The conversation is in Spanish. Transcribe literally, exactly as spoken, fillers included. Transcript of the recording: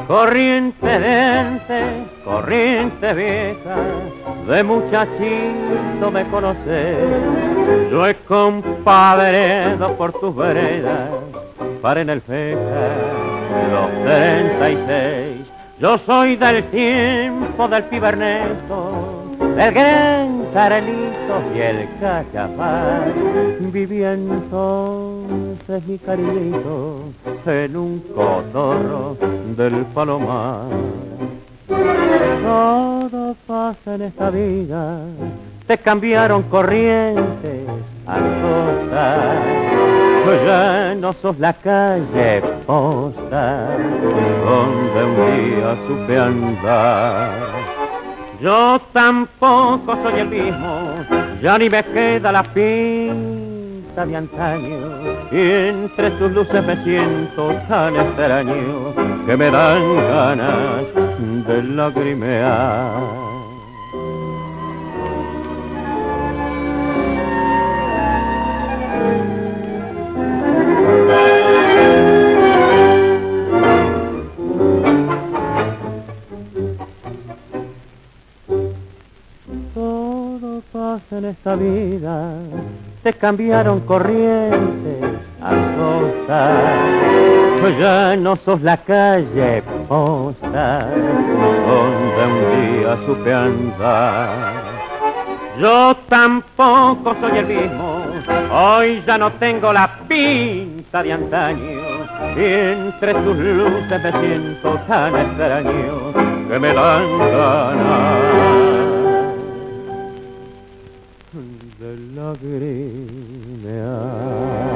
Corriente dente, corriente vieja, de muchachito me conocés. Yo he compadreado por tus veredas, para en el feja los treinta y seis. Yo soy del tiempo del piberneto, del gran Carlito y el Cachapar. Vivía entonces mi cariñito en un cotorro del Palomar. Todo pasa en esta vida, te cambiaron corrientes a costas. Ya no sos la calle posta donde un día supe andar. Yo tampoco soy el mismo, ya ni me queda la pinta de antaño, y entre tus luces me siento tan extraño que me dan ganas de lagrimear. Todo pasa en esta vida, te cambiaron corrientes a costas. Ya no sos la calle posta donde un día supe andar. Yo tampoco soy el mismo, hoy ya no tengo la pinta de antaño, y entre tus luces me siento tan extraño que me dan ganas de lagrimear.